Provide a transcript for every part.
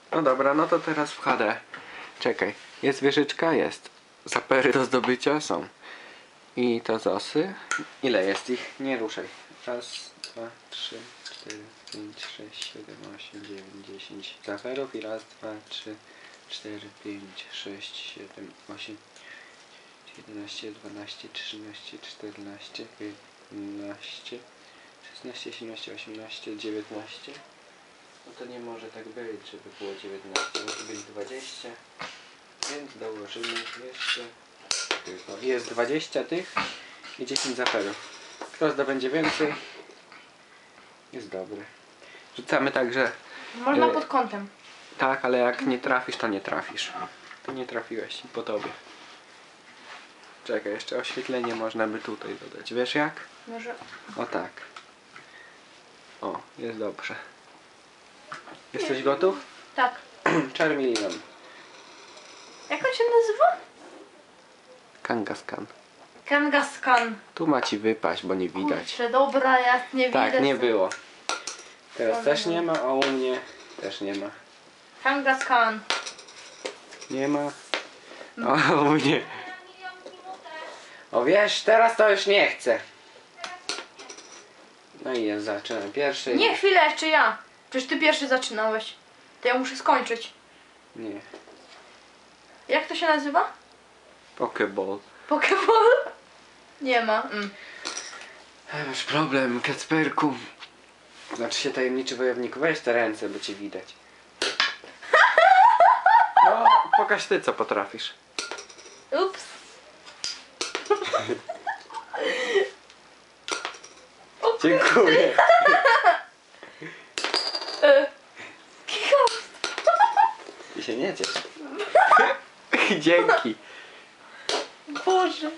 No dobra, no to teraz w HD. Czekaj, jest wieżyczka? Jest. Zapery do zdobycia są. I to zosy. Ile jest ich? Nie ruszaj. Raz, dwa, trzy, 4, 5, 6, 7, 8, 9, 10 zaferów i raz, dwa, 3, 4, 5, 6, 7, 8, 11, 12, 13, 14, 15, 16, 17, 18, 19. No to nie może tak być, żeby było 19, musi być 20. Więc dołożymy jeszcze tylko. Jest 20 tych i 10 zaferów. Kto zdobędzie więcej, jest dobry. Rzucamy także. Można pod kątem. Tak, ale jak nie trafisz, to nie trafisz. Ty nie trafiłeś i po tobie. Czekaj, jeszcze oświetlenie można by tutaj dodać. Wiesz jak? Może... O tak. O, jest dobrze. Jesteś gotów? Tak. Charmeleon. Jak on się nazywa? Kangaskhan. Kangaskhan. Tu ma ci wypaść, bo nie widać. Kurczę, dobra, ja nie Tak, widzę. nie było. Teraz Dobra. też nie ma, a u mnie też nie ma. Kangaskhan. Nie ma. A u mnie. O wiesz, teraz to już nie chcę. No i ja zaczynam pierwszy. Nie, chwilę, jeszcze ja. Przecież ty pierwszy zaczynałeś. To ja muszę skończyć. Nie. Jak to się nazywa? Pokeball. Pokeball? Nie ma. Masz problem, Kacperku. Znaczy się tajemniczy wojowniku. Weź te ręce, bo cię widać. No, pokaż ty, co potrafisz. Ups. Dziękuję. I się nie ciesz. Dzięki. Boże.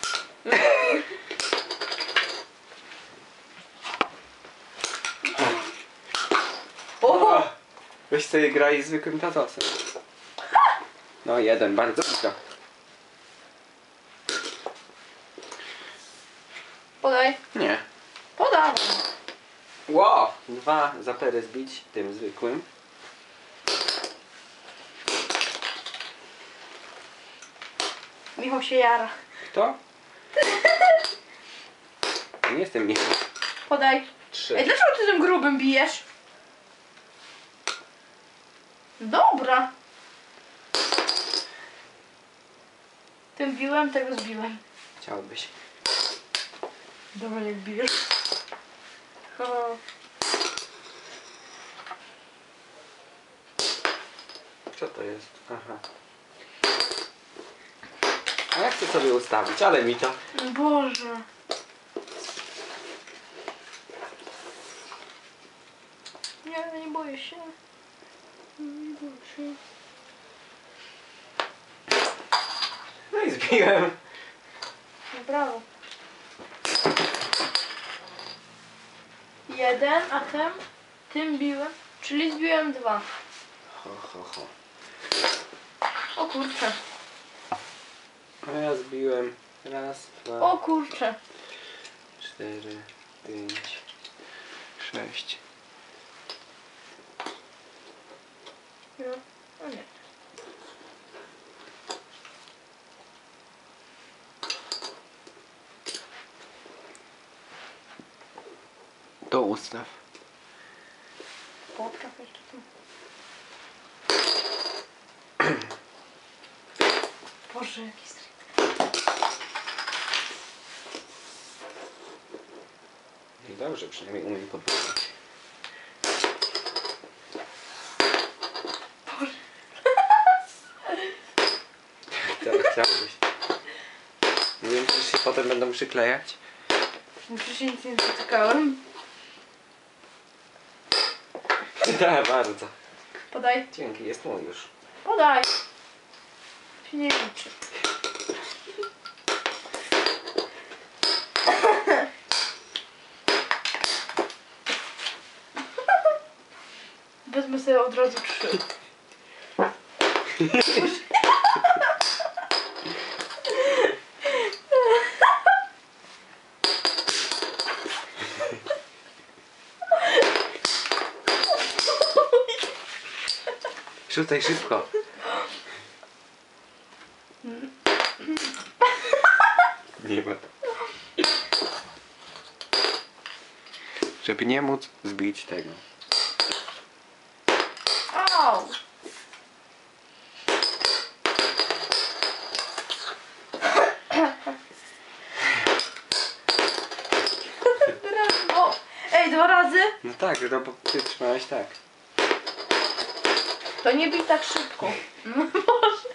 O! Weź sobie graj zwykłym tatosem. No jeden, bardzo blisko. Podaj. Nie. Podaj. Wow! 2 zapery zbić tym zwykłym. Michał się jara. Kto? Nie jestem Michał. Podaj. 3. Ej, dlaczego ty tym grubym bijesz? Dobra. Tym biłem, tego zbiłem. Chciałbyś. Dobra, jak bijesz. O. Co to jest? Aha. A ja chcę sobie ustawić, ale mi to... Boże. Nie boję się. Nie boję się. No i zbiłem. No brawo. 1, a tym biłem, czyli zbiłem 2. Ho, ho, ho. O kurczę. A ja zbiłem raz, dwa, O kurczę. 4, 5, 6. No, o nie. To ustaw. Popraw jeszcze tu. Boże, jaki stryk. No dobrze, przynajmniej umiem podpisać. Boże. Tak chciałbyś. Nie wiem, czy się potem będą przyklejać. Przecież się nic nie dotykałem. Tak, bardzo. Podaj. Dzięki, jest mój już. Podaj. Się nie liczy. Wezmę sobie od razu 3. Rzucaj szybko. Nie ma. Żeby nie móc zbić tego. Au! Brawo! Ej, 2 razy? No tak, no bo ty trzymałeś tak. To nie bij tak szybko. No Boże.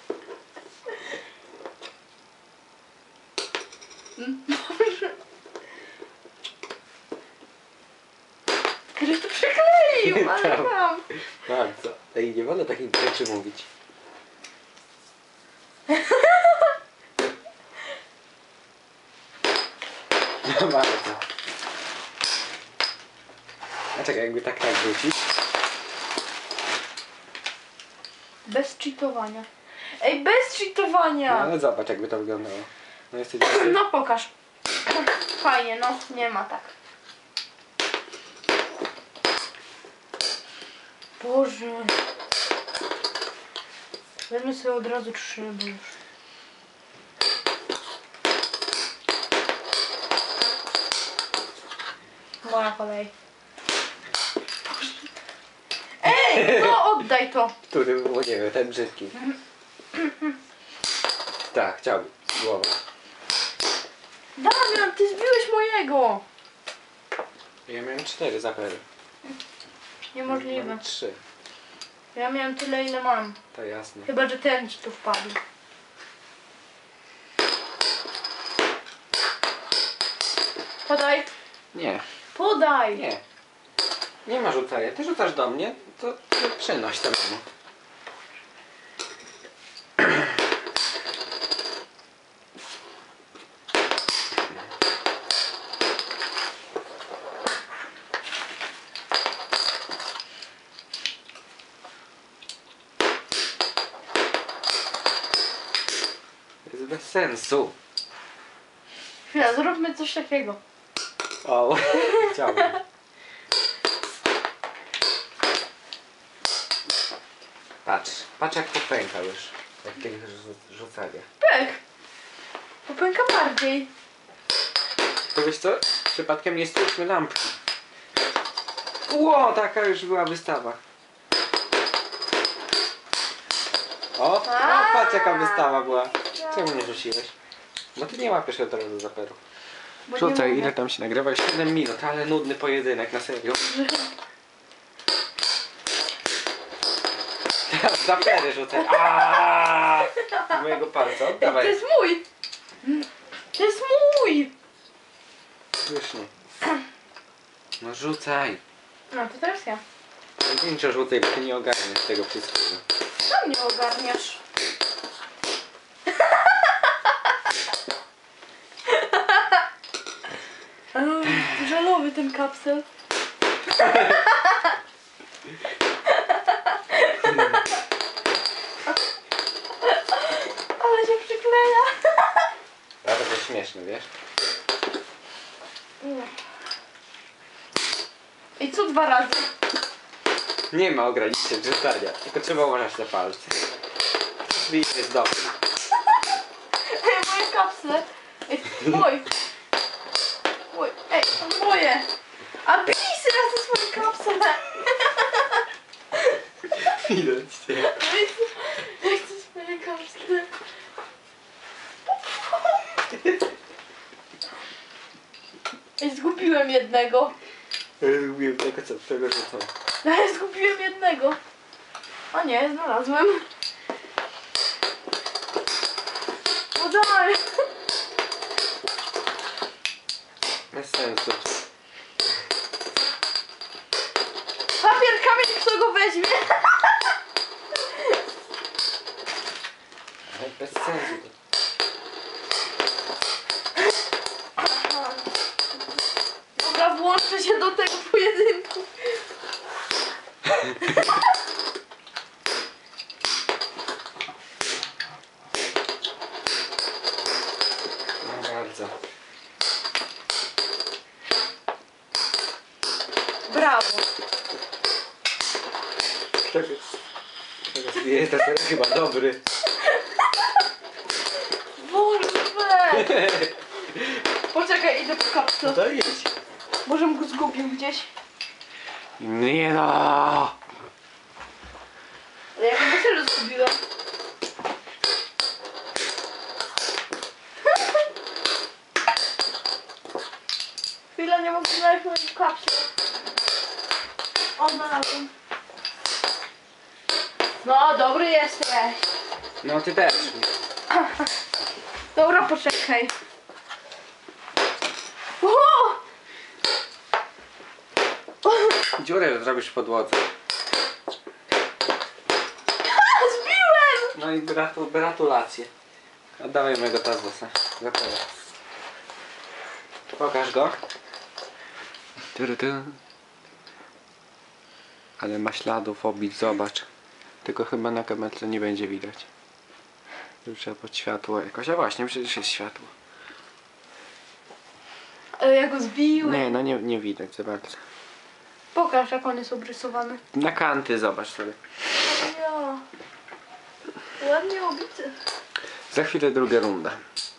Boże. Ktoś to przykleił, ale Tak. mam. Bardzo. Ej, nie wolno takich rzeczy mówić. No bardzo. A czekaj, jakby tak wrócić. Bez cheatowania. Ej, bez No cheatowania! ale zobacz jakby to wyglądało. No jesteś... No pokaż. Fajnie, no nie ma tak. Boże. Wezmę sobie od razu 3, bo już. Moja kolej. Boże. Ej, no oddaj to. Który było, nie wiem, ten brzydki. Tak, chciałbym. Głową. Damian, ty zbiłeś mojego. Ja miałem 4 zapery. Niemożliwe. Mam 3. Ja miałem tyle, ile mam. To jasne. Chyba, że ten ci tu wpadł. Podaj. Nie, Podaj. nie. Nie ma rzucania. Ty rzucasz do mnie, to ty przenoś samemu. To jest bez sensu. Chwila, zróbmy coś takiego. O, chciałbym. Patrz jak popęka już. Jak kiedyś rzucanie. Pech. Popęka bardziej. To wiesz co? Przypadkiem nie stłuczmy lampki. Ło, taka już była wystawa. O, patrz jaka wystawa była. Czemu nie rzuciłeś? Bo ty nie łapiesz od razu zaperu. Bo nie Rzucaj, mogę. ile tam się nagrywa? 7 minut, ale nudny pojedynek, na serio. Teraz zapery rzucaj. Aaaa! Z mojego palca, To oddawaj. jest mój. To jest mój. Już nie. No rzucaj. No to teraz ja. Największe rzucaj, bo ty nie ogarniesz tego wszystkiego. Sam nie ogarniasz. Żalowy ten kapsel. Ale się przykleja. A to jest śmieszne, wiesz? I co 2 razy? Nie ma ograniczeń rzucania, tylko trzeba uważać na palce. Czyli jest dobry. Ej, moje kapsle. Ej, mój. Mój. Ej, to moje. A bij się raz ze swoje kapsle. Widać cię. Ja chcę swoje kapsle. Ej, zgubiłem jednego. Lubię tego co, tego rzucą. Ja zgubiłem jednego. O nie, znalazłem. Podaj. Bez sensu. Papier, kamień, kto go weźmie? Ale bez sensu. Dobra, włączę się do tego pojedynku. No bardzo. Brawo. Kto Jest to chyba dobry. Boże, weź. Poczekaj, idę po kapsę. To jedź. Może go zgubił gdzieś. Nie no. Ale ja go serio zgubiłem. Chwila, nie mogę znaleźć mojej kapsy. O, znalazłem. No, dobry jesteś. No ty też. Dobra, poczekaj. O! Dziurę zrobisz w podłodze. Zbiłem! No i gratulacje. Oddawaj mojego Tazosa. Zapewne. Pokaż go. Ale ma śladów obić, zobacz. Tylko chyba na kamerce nie będzie widać. Tu trzeba pod światło jakoś. A właśnie, przecież jest światło. Ale ja go zbiłem. Nie, no nie widać za bardzo. Pokaż, jak on jest obrysowany. Na kanty zobacz sobie. Ja. Ładnie obity. Za chwilę druga runda.